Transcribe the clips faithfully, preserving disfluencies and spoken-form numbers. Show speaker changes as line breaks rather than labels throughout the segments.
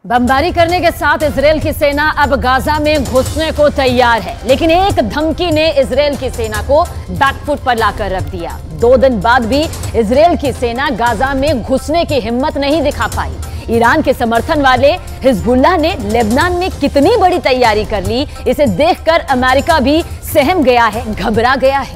बमबारी करने के साथ इजरायल की सेना अब गाजा में घुसने को तैयार है, लेकिन एक धमकी ने इजरायल की सेना को बैकफुट पर लाकर रख दिया। दो दिन बाद भी इजरायल की सेना गाजा में घुसने की हिम्मत नहीं दिखा पाई। ईरान के समर्थन वाले हिजबुल्लाह ने लेबनान में कितनी बड़ी तैयारी कर ली, इसे देखकर अमेरिका भी सहम गया है, घबरा गया है।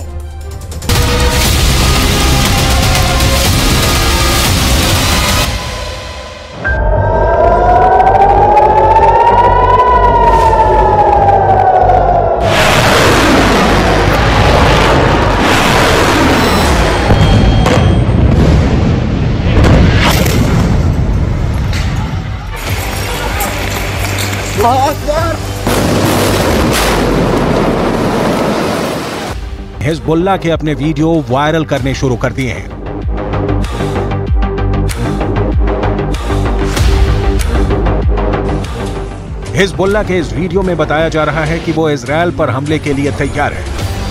हिजबुल्लाह के अपने वीडियो वायरल करने शुरू कर दिए हैं। हिजबुल्लाह के इस वीडियो में बताया जा रहा है कि वो इजरायल पर हमले के लिए तैयार है।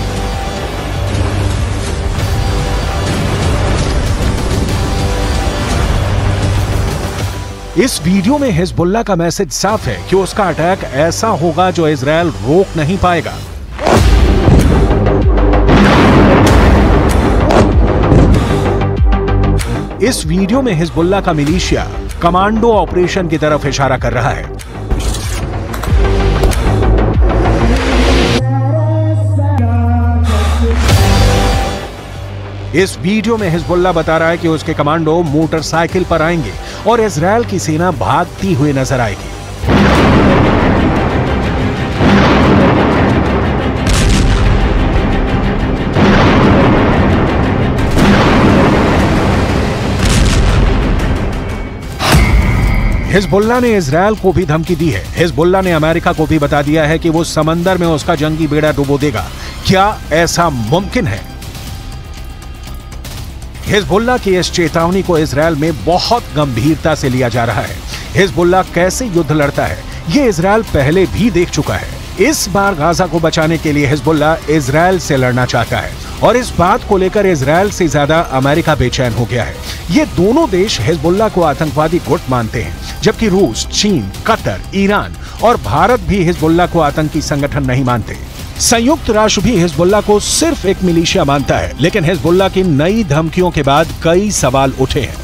इस वीडियो में हिजबुल्लाह का मैसेज साफ है कि उसका अटैक ऐसा होगा जो इजरायल रोक नहीं पाएगा। इस वीडियो में हिजबुल्लाह का मिलिशिया कमांडो ऑपरेशन की तरफ इशारा कर रहा है। इस वीडियो में हिजबुल्लाह बता रहा है कि उसके कमांडो मोटरसाइकिल पर आएंगे और इजरायल की सेना भागती हुई नजर आएगी। हिजबुल्लाह ने इजरायल को भी धमकी दी है। हिजबुल्लाह ने अमेरिका को भी बता दिया है कि वो समंदर में उसका जंगी बेड़ा डुबो देगा। क्या ऐसा मुमकिन है? हिजबुल्लाह की इस चेतावनी को इजरायल में बहुत गंभीरता से लिया जा रहा है। हिजबुल्लाह कैसे युद्ध लड़ता है, ये इजरायल पहले भी देख चुका है। इस बार गाजा को बचाने के लिए हिजबुल्लाह इजरायल से लड़ना चाहता है और इस बात को लेकर इजरायल से ज्यादा अमेरिका बेचैन हो गया है। ये दोनों देश हिजबुल्लाह को आतंकवादी गुट मानते हैं, जबकि रूस, चीन, कतर, ईरान और भारत भी हिजबुल्लाह को आतंकी संगठन नहीं मानते। संयुक्त राष्ट्र भी हिजबुल्लाह को सिर्फ एक मिलिशिया मानता है, लेकिन हिजबुल्लाह की नई धमकियों के बाद कई सवाल उठे हैं।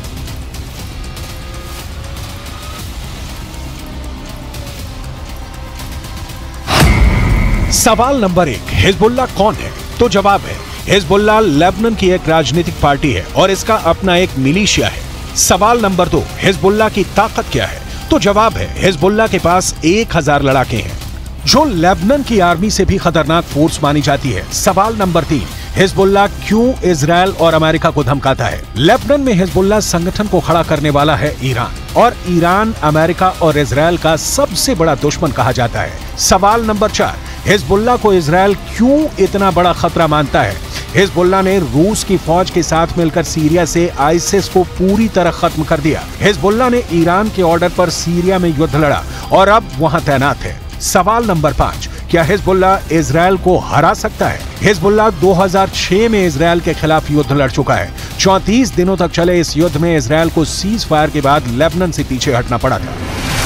सवाल नंबर एक, हिजबुल्लाह कौन है? तो जवाब है, हिजबुल्लाह लेबनान की एक राजनीतिक पार्टी है और इसका अपना एक मिलिशिया है। सवाल नंबर दो, हिजबुल्लाह की ताकत क्या है? तो जवाब है, हिजबुल्लाह के पास एक हजार लड़ाके हैं, जो लेबनान की आर्मी से भी खतरनाक फोर्स मानी जाती है। सवाल नंबर तीन, हिजबुल्लाह क्यों इजरायल और अमेरिका को धमकाता है? लेबनान में हिजबुल्लाह संगठन को खड़ा करने वाला है ईरान, और ईरान अमेरिका और इजरायल का सबसे बड़ा दुश्मन कहा जाता है। सवाल नंबर चार, हिजबुल्लाह को इजरायल क्यों इतना बड़ा खतरा मानता है? हिजबुल्लाह ने रूस की फौज के साथ मिलकर सीरिया से आईसिस को पूरी तरह खत्म कर दिया। हिजबुल्लाह ने ईरान के ऑर्डर पर सीरिया में युद्ध लड़ा और अब वहां तैनात है। सवाल नंबर पांच, क्या हिजबुल्लाह इजरायल को हरा सकता है? हिजबुल्लाह दो हज़ार छह में इजरायल के खिलाफ युद्ध लड़ चुका है। चौंतीस दिनों तक चले इस युद्ध में इजरायल को सीज फायर के बाद लेबनान से पीछे हटना पड़ा था।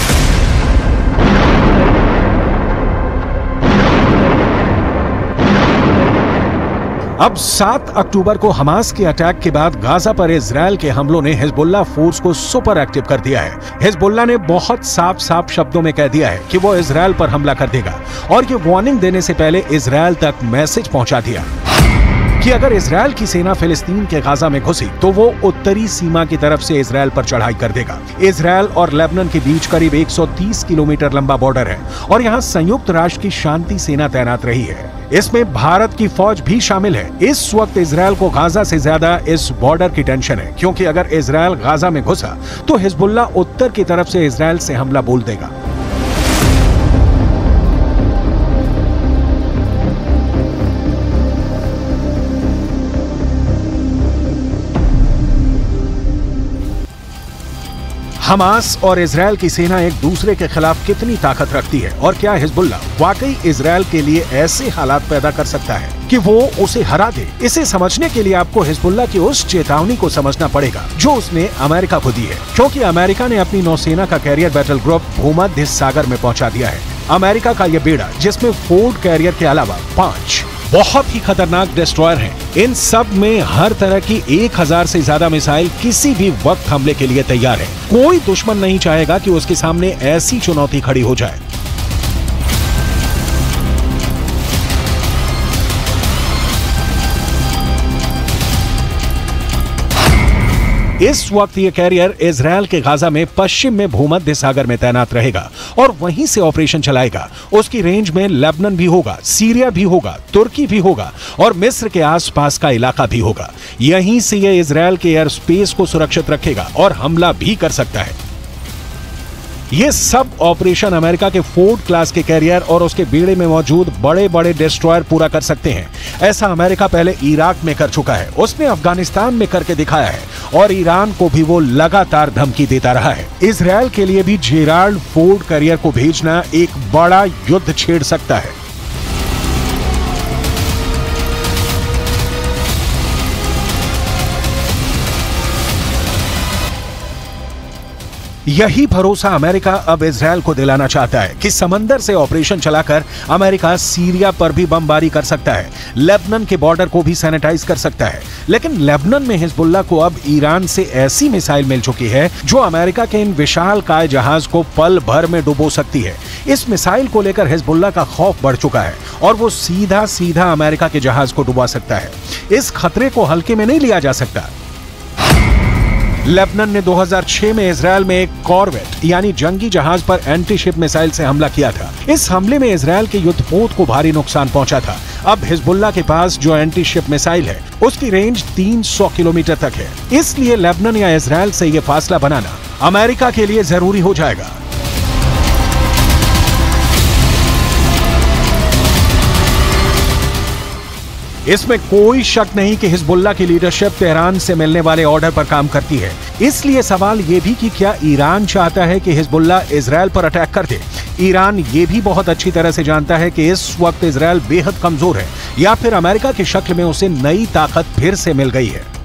अब सात अक्टूबर को हमास के अटैक के बाद गाजा पर इजरायल के हमलों ने हिजबुल्लाह फोर्स को सुपर एक्टिव कर दिया है। हिजबुल्लाह ने बहुत साफ साफ शब्दों में कह दिया है कि वो इजरायल पर हमला कर देगा, और ये वार्निंग देने से पहले इजरायल तक मैसेज पहुंचा दिया कि अगर इजरायल की सेना फिलिस्तीन के गाजा में घुसी तो वो उत्तरी सीमा की तरफ से इजरायल पर चढ़ाई कर देगा। इजरायल और लेबनान के बीच करीब एक सौ तीस किलोमीटर लंबा बॉर्डर है और यहाँ संयुक्त राष्ट्र की शांति सेना तैनात रही है। इसमें भारत की फौज भी शामिल है। इस वक्त इजरायल को गाजा से ज्यादा इस बॉर्डर की टेंशन है, क्योंकि अगर इजरायल गाजा में घुसा तो हिजबुल्लाह उत्तर की तरफ से इजरायल से हमला बोल देगा। हमास और इजरायल की सेना एक दूसरे के खिलाफ कितनी ताकत रखती है और क्या हिजबुल्लाह वाकई इजरायल के लिए ऐसे हालात पैदा कर सकता है कि वो उसे हरा दे। इसे समझने के लिए आपको हिजबुल्लाह की उस चेतावनी को समझना पड़ेगा जो उसने अमेरिका को दी है, क्योंकि अमेरिका ने अपनी नौसेना का कैरियर बैटल ग्रुप भूमध्य सागर में पहुंचा दिया है। अमेरिका का यह बेड़ा, जिसमें फोर्ड कैरियर के अलावा पांच बहुत ही खतरनाक डिस्ट्रॉयर हैं, इन सब में हर तरह की एक हजार से ज्यादा मिसाइल किसी भी वक्त हमले के लिए तैयार है। कोई दुश्मन नहीं चाहेगा कि उसके सामने ऐसी चुनौती खड़ी हो जाए। इस वक्त ये कैरियर इजरायल के गाजा में पश्चिम में भूमध्य सागर में तैनात रहेगा और वहीं से ऑपरेशन चलाएगा। उसकी रेंज में लेबनान भी होगा, सीरिया भी होगा, तुर्की भी होगा और मिस्र के आसपास का इलाका भी होगा। यहीं से ये इजरायल के एयर स्पेस को सुरक्षित रखेगा और हमला भी कर सकता है। ये सब ऑपरेशन अमेरिका के फोर्ड क्लास के कैरियर और उसके बेड़े में मौजूद बड़े बड़े डिस्ट्रॉयर पूरा कर सकते हैं। ऐसा अमेरिका पहले इराक में कर चुका है, उसने अफगानिस्तान में करके दिखाया है और ईरान को भी वो लगातार धमकी देता रहा है। इजरायल के लिए भी जेराल्ड फोर्ड कैरियर को भेजना एक बड़ा युद्ध छेड़ सकता है। यही भरोसा अमेरिका अब इजरायल को दिलाना चाहता है कि समंदर से ऑपरेशन चलाकर अमेरिका सीरिया पर भी बमबारी कर सकता है, लेबनान के बॉर्डर को भी सैनिटाइज कर सकता है। लेकिन लेबनान में हिजबुल्लाह को अब ईरान से ऐसी मिसाइल मिल चुकी है जो अमेरिका के इन विशालकाय जहाज को पल भर में डुबो सकती है। इस मिसाइल को लेकर हिजबुल्लाह का खौफ बढ़ चुका है और वो सीधा सीधा अमेरिका के जहाज को डुबा सकता है। इस खतरे को हल्के में नहीं लिया जा सकता। लेबनान ने दो हज़ार छह में इजरायल में एक कॉर्वेट यानी जंगी जहाज पर एंटी शिप मिसाइल से हमला किया था। इस हमले में इजरायल के युद्धपोत को भारी नुकसान पहुंचा था। अब हिजबुल्लाह के पास जो एंटी शिप मिसाइल है उसकी रेंज तीन सौ किलोमीटर तक है। इसलिए लेबनान या इजरायल से यह फासला बनाना अमेरिका के लिए जरूरी हो जाएगा। इसमें कोई शक नहीं कि हिजबुल्लाह की लीडरशिप तेहरान से मिलने वाले ऑर्डर पर काम करती है। इसलिए सवाल यह भी कि क्या ईरान चाहता है कि हिजबुल्लाह इजरायल पर अटैक कर दे। ईरान ये भी बहुत अच्छी तरह से जानता है कि इस वक्त इजरायल बेहद कमजोर है या फिर अमेरिका की शक्ल में उसे नई ताकत फिर से मिल गई है।